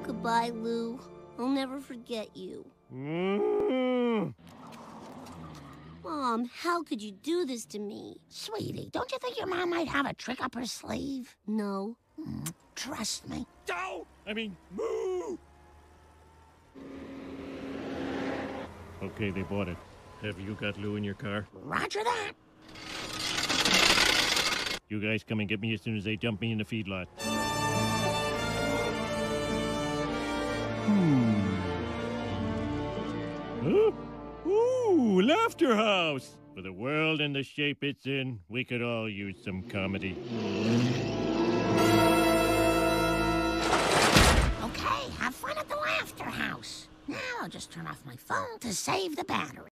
Goodbye, Lou. I'll never forget you. Mom, how could you do this to me? Sweetie, don't you think your mom might have a trick up her sleeve? No. Trust me. Moo! Okay, they bought it. Have you got Lou in your car? Roger that. You guys come and get me as soon as they dump me in the feedlot. Huh? Ooh, Laughter House! For the world and the shape it's in, we could all use some comedy. Okay, have fun at the Laughter House. Now I'll just turn off my phone to save the battery.